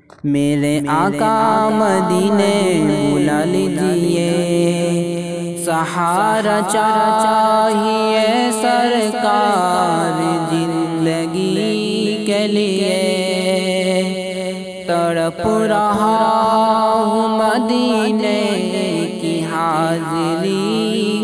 मेरे आका मदीने बुला लीजिए, सहारा चाहिए सरकार जिंदगी के लिए। तड़प रहा हूँ मदीने की हाज़िरी